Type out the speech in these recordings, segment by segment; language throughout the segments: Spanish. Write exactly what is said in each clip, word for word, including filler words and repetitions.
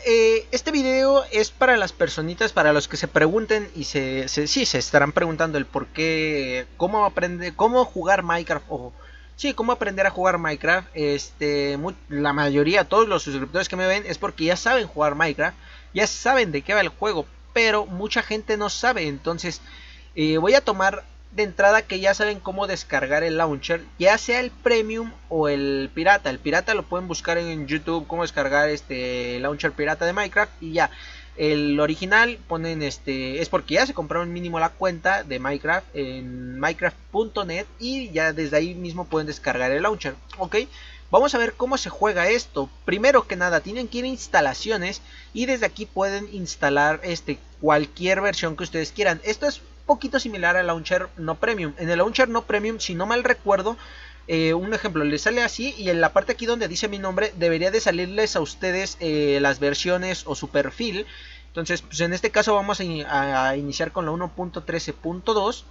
eh, este video es para las personitas, para los que se pregunten y se, se sí, se estarán preguntando el por qué, cómo aprender, cómo jugar Minecraft, o sí, cómo aprender a jugar Minecraft. Este, muy, la mayoría, todos los suscriptores que me ven es porque ya saben jugar Minecraft, ya saben de qué va el juego, pero mucha gente no sabe. Entonces eh, voy a tomar de entrada que ya saben cómo descargar el launcher, ya sea el premium o el pirata. El pirata lo pueden buscar en YouTube, cómo descargar este launcher pirata de Minecraft, y ya. El original ponen este, es porque ya se compraron mínimo la cuenta de Minecraft en minecraft punto net y ya desde ahí mismo pueden descargar el launcher. Ok, vamos a ver cómo se juega esto. Primero que nada tienen que ir a instalaciones y desde aquí pueden instalar este cualquier versión que ustedes quieran. Esto es poquito similar al launcher no premium. En el launcher no premium, si no mal recuerdo, eh, un ejemplo, les sale así, y en la parte aquí donde dice mi nombre debería de salirles a ustedes eh, las versiones o su perfil. Entonces pues en este caso vamos a, in a, a iniciar con la uno punto trece punto dos,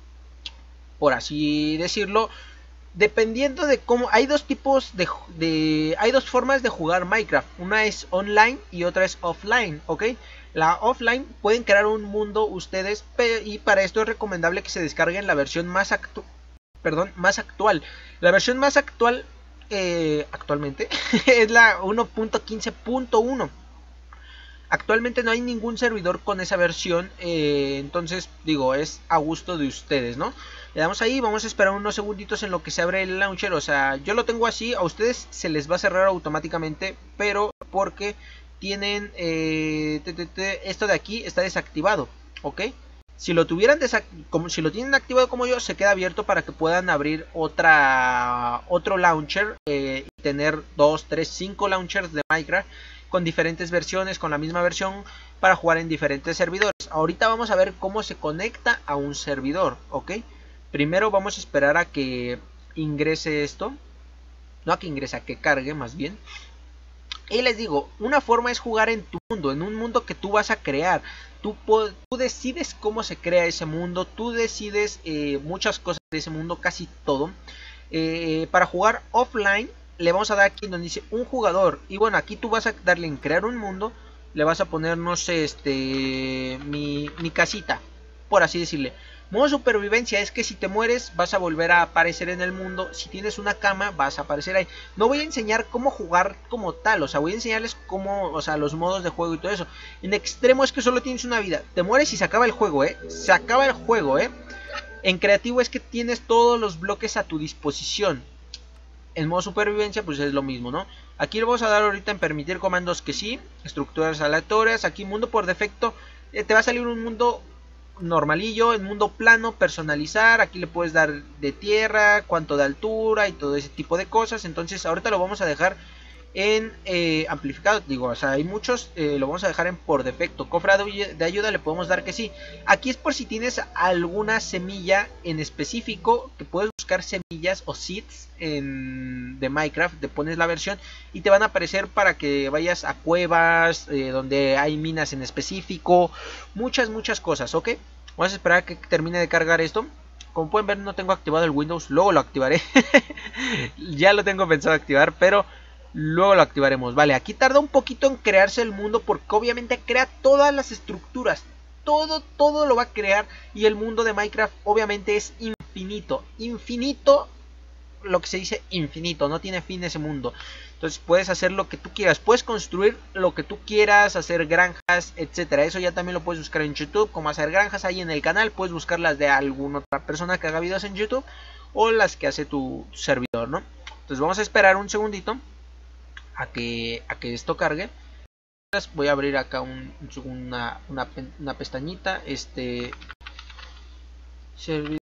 por así decirlo. Dependiendo de cómo, hay dos tipos de, de hay dos formas de jugar Minecraft. Una es online y otra es offline, ¿ok? La offline pueden crear un mundo ustedes, y para esto es recomendable que se descarguen la versión más actu perdón, más actual. La versión más actual eh, actualmente es la uno punto quince punto uno. Actualmente no hay ningún servidor con esa versión, eh, entonces digo, es a gusto de ustedes, ¿no? Le damos ahí, vamos a esperar unos segunditos en lo que se abre el launcher. O sea, yo lo tengo así, a ustedes se les va a cerrar automáticamente, pero porque tienen eh, te, te, te, esto de aquí está desactivado, ¿ok? Si lo tuvieran como si lo tienen activado como yo, se queda abierto para que puedan abrir otra otro launcher eh, y tener dos, tres, cinco launchers de Minecraft con diferentes versiones, con la misma versión, para jugar en diferentes servidores. Ahorita vamos a ver cómo se conecta a un servidor, ¿ok? Primero vamos a esperar a que ingrese esto, no a que ingrese, a que cargue más bien. Y les digo, una forma es jugar en tu mundo, en un mundo que tú vas a crear. Tú, tú decides cómo se crea ese mundo, tú decides eh, muchas cosas de ese mundo, casi todo. Eh, para jugar offline, le vamos a dar aquí donde dice un jugador. Y bueno, aquí tú vas a darle en crear un mundo. Le vas a poner, no sé, este mi, mi casita, por así decirle. Modo supervivencia es que si te mueres vas a volver a aparecer en el mundo. Si tienes una cama vas a aparecer ahí. No voy a enseñar cómo jugar como tal, o sea, voy a enseñarles cómo, o sea, los modos de juego y todo eso. En extremo es que solo tienes una vida. Te mueres y se acaba el juego, eh. Se acaba el juego, eh. En creativo es que tienes todos los bloques a tu disposición. En modo supervivencia pues es lo mismo, ¿no? Aquí le vamos a dar ahorita en permitir comandos que sí. Estructuras aleatorias. Aquí mundo por defecto. Eh, te va a salir un mundo normalillo, en mundo plano, personalizar. Aquí le puedes dar de tierra, cuánto de altura y todo ese tipo de cosas. Entonces ahorita lo vamos a dejar en eh, amplificado, digo, o sea, hay muchos, eh, lo vamos a dejar en por defecto. Cofre de ayuda le podemos dar que sí. Aquí es por si tienes alguna semilla en específico, que puedes buscar semillas o seeds en, de Minecraft, te pones la versión y te van a aparecer para que vayas a cuevas, eh, donde hay minas en específico, muchas, muchas cosas, ¿ok? Vamos a esperar a que termine de cargar esto. Como pueden ver, no tengo activado el Windows, luego lo activaré. Ya lo tengo pensado activar, pero luego lo activaremos. Vale, aquí tarda un poquito en crearse el mundo porque obviamente crea todas las estructuras. Todo, todo lo va a crear. Y el mundo de Minecraft obviamente es infinito. Infinito, lo que se dice infinito. No tiene fin ese mundo. Entonces puedes hacer lo que tú quieras. Puedes construir lo que tú quieras. Hacer granjas, etcétera. Eso ya también lo puedes buscar en YouTube. Como hacer granjas ahí en el canal. Puedes buscar las de alguna otra persona que haga videos en YouTube. O las que hace tu servidor, ¿no? Entonces vamos a esperar un segundito a que, a que esto cargue. Voy a abrir acá un, una, una, una pestañita. Este servidor.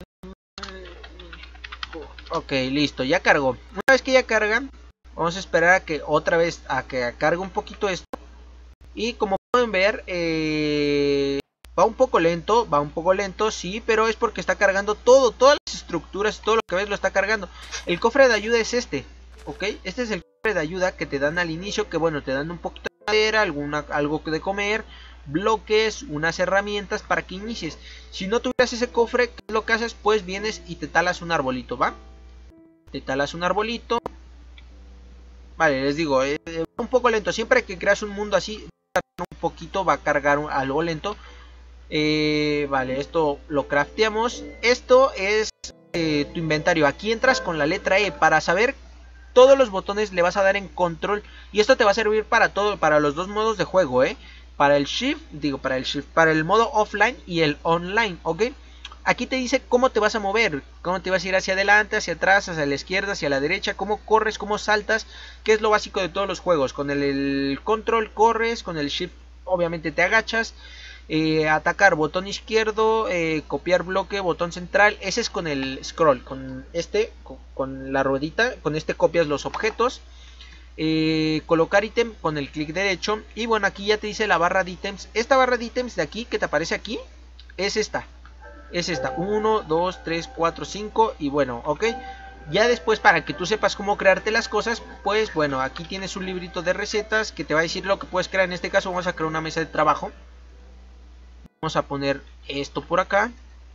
Ok, listo, ya cargó. Una vez que ya carga, vamos a esperar a que otra vez a que cargue un poquito esto. Y como pueden ver, eh, va un poco lento, va un poco lento, sí, pero es porque está cargando todo, todas las estructuras, todo lo que ves lo está cargando. El cofre de ayuda es este, ok, este es el cofre de ayuda que te dan al inicio, que bueno, te dan un poquito de madera, alguna, algo de comer, bloques, unas herramientas para que inicies. Si no tuvieras ese cofre, ¿qué es lo que haces? Pues vienes y te talas un arbolito, ¿va? Te talas un arbolito. Vale, les digo, eh, un poco lento. Siempre que creas un mundo así, un poquito, va a cargar algo lento. Eh, vale, esto lo crafteamos. Esto es eh, tu inventario. Aquí entras con la letra E para saber todos los botones, le vas a dar en control. Y esto te va a servir para todo, para los dos modos de juego, ¿eh? Para el shift, digo, para el shift, para el modo offline y el online, ¿ok? Aquí te dice cómo te vas a mover, cómo te vas a ir hacia adelante, hacia atrás, hacia la izquierda, hacia la derecha, cómo corres, cómo saltas, que es lo básico de todos los juegos. Con el, el control corres, con el shift obviamente te agachas. Eh, atacar, botón izquierdo, eh, copiar bloque, botón central. Ese es con el scroll, con este, con, con la ruedita, con este copias los objetos. Eh, colocar ítem con el clic derecho. Y bueno, aquí ya te dice la barra de ítems. Esta barra de ítems de aquí, que te aparece aquí, es esta. Es esta, uno, dos, tres, cuatro, cinco. Y bueno, ok. Ya después, para que tú sepas cómo crearte las cosas, pues bueno, aquí tienes un librito de recetas que te va a decir lo que puedes crear. En este caso vamos a crear una mesa de trabajo. Vamos a poner esto por acá.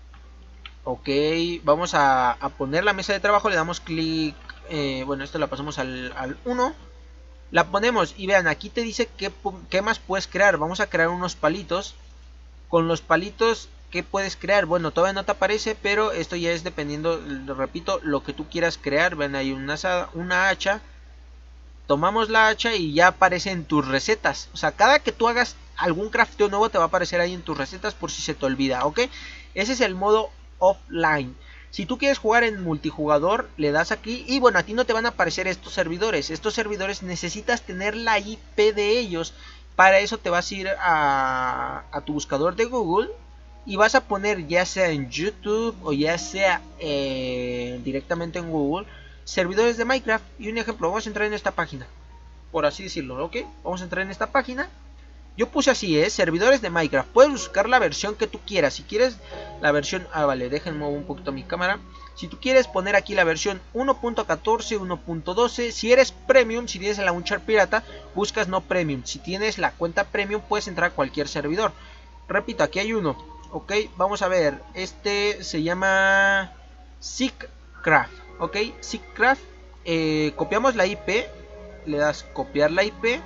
Ok, vamos a, a poner la mesa de trabajo. Le damos clic. Eh, bueno, esto la pasamos al, al uno. La ponemos y vean, aquí te dice qué, qué más puedes crear. Vamos a crear unos palitos. Con los palitos, ¿qué puedes crear? Bueno, todavía no te aparece, pero esto ya es dependiendo, repito, lo que tú quieras crear. Ven, hay una, una hacha. Tomamos la hacha y ya aparece en tus recetas. O sea, cada que tú hagas algún crafteo nuevo te va a aparecer ahí en tus recetas por si se te olvida, ¿ok? Ese es el modo offline. Si tú quieres jugar en multijugador, le das aquí y bueno, a ti no te van a aparecer estos servidores. Estos servidores necesitas tener la I P de ellos. Para eso te vas a ir a, a tu buscador de Google y vas a poner, ya sea en YouTube o ya sea eh, directamente en Google, servidores de Minecraft. Y un ejemplo, vamos a entrar en esta página, por así decirlo, ¿ok? Vamos a entrar en esta página. Yo puse así, ¿eh? Servidores de Minecraft. Puedes buscar la versión que tú quieras. Si quieres la versión... Ah, vale, déjenme mover un poquito mi cámara. Si tú quieres poner aquí la versión uno punto catorce, uno punto doce. Si eres Premium, si tienes el launcher pirata, buscas no Premium. Si tienes la cuenta Premium, puedes entrar a cualquier servidor. Repito, aquí hay uno. Ok, vamos a ver. Este se llama Seekcraft. Ok, Seekcraft. Eh, copiamos la I P. Le das copiar la I P.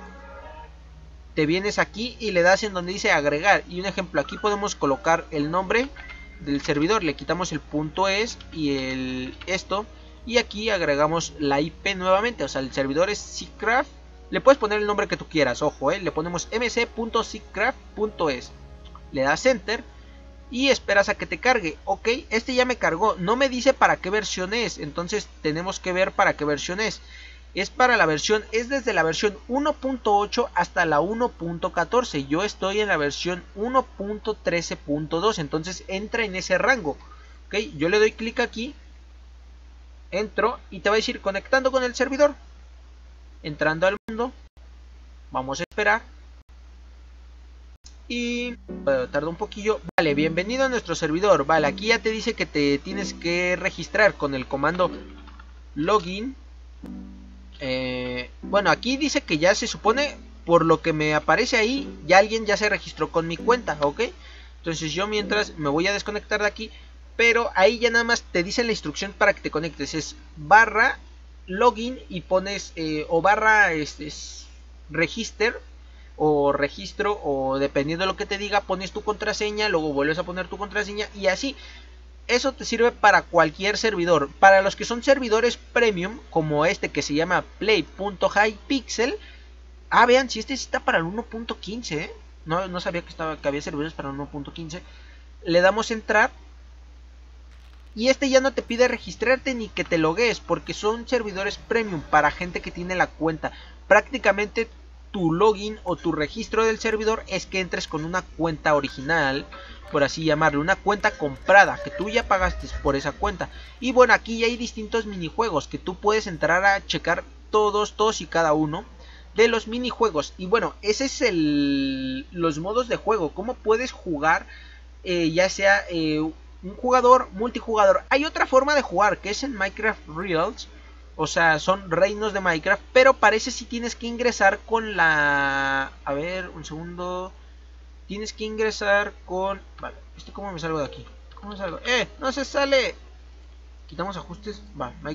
Te vienes aquí y le das en donde dice agregar. Y un ejemplo, aquí podemos colocar el nombre del servidor. Le quitamos el punto .es y el esto. Y aquí agregamos la I P nuevamente. O sea, el servidor es Seekcraft. Le puedes poner el nombre que tú quieras, ojo, eh. Le ponemos m c punto seekcraft punto es. Le das enter y esperas a que te cargue. Ok, este ya me cargó. No me dice para qué versión es. Entonces tenemos que ver para qué versión es. Es para la versión, es desde la versión uno punto ocho hasta la uno punto catorce. Yo estoy en la versión uno punto trece punto dos. Entonces entra en ese rango. Ok, yo le doy clic aquí. Entro y te va a decir conectando con el servidor. Entrando al mundo. Vamos a esperar. Y bueno, tarda un poquillo. Vale, bienvenido a nuestro servidor. Vale, aquí ya te dice que te tienes que registrar con el comando login. Eh, bueno, aquí dice que ya se supone, por lo que me aparece ahí, ya alguien ya se registró con mi cuenta, ¿ok? Entonces yo mientras me voy a desconectar de aquí, pero ahí ya nada más te dice la instrucción para que te conectes, es barra login y pones, eh, o barra este, register, o registro, o dependiendo de lo que te diga, pones tu contraseña, luego vuelves a poner tu contraseña y así. Eso te sirve para cualquier servidor. Para los que son servidores premium, como este que se llama play.hypixel. Ah, vean, si este está para el uno punto quince, ¿eh? no, no sabía que, estaba, que había servidores para el uno punto quince. Le damos entrar. Y este ya no te pide registrarte ni que te logues, porque son servidores premium para gente que tiene la cuenta. Prácticamente tu login o tu registro del servidor es que entres con una cuenta original, por así llamarlo, una cuenta comprada, que tú ya pagaste por esa cuenta. Y bueno, aquí ya hay distintos minijuegos que tú puedes entrar a checar todos, todos y cada uno de los minijuegos. Y bueno, ese es el los modos de juego, cómo puedes jugar, eh, ya sea eh, un jugador, multijugador. Hay otra forma de jugar que es en Minecraft Realms, o sea, son reinos de Minecraft, pero parece si tienes que ingresar con la... A ver, un segundo... Tienes que ingresar con... Vale, ¿este cómo me salgo de aquí? ¿Cómo me salgo? ¡Eh! ¡No se sale! Quitamos ajustes. Va, Minecraft.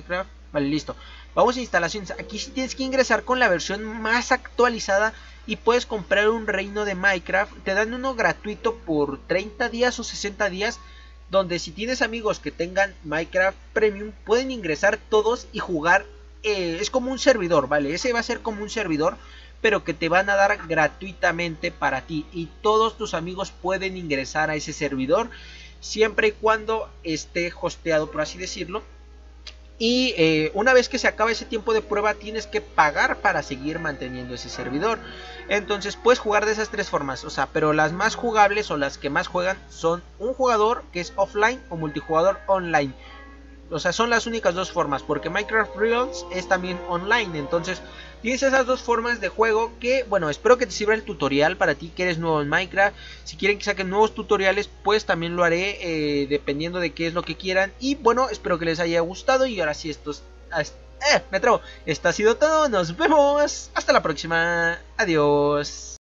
Vale, listo. Vamos a instalaciones. Aquí sí tienes que ingresar con la versión más actualizada y puedes comprar un reino de Minecraft. Te dan uno gratuito por treinta días o sesenta días, donde si tienes amigos que tengan Minecraft Premium pueden ingresar todos y jugar. Eh, es como un servidor, ¿vale? Ese va a ser como un servidor, pero que te van a dar gratuitamente para ti, y todos tus amigos pueden ingresar a ese servidor siempre y cuando esté hosteado, por así decirlo. Y eh, una vez que se acaba ese tiempo de prueba tienes que pagar para seguir manteniendo ese servidor. Entonces puedes jugar de esas tres formas, o sea, pero las más jugables o las que más juegan son un jugador que es offline o multijugador online. O sea, son las únicas dos formas, porque Minecraft Reels es también online. Entonces tienes esas dos formas de juego que, bueno, espero que te sirva el tutorial para ti que eres nuevo en Minecraft. Si quieren que saquen nuevos tutoriales, pues también lo haré, eh, dependiendo de qué es lo que quieran. Y bueno, espero que les haya gustado. Y ahora sí, esto es... Eh, me atrevo. Esto ha sido todo, nos vemos. Hasta la próxima. Adiós.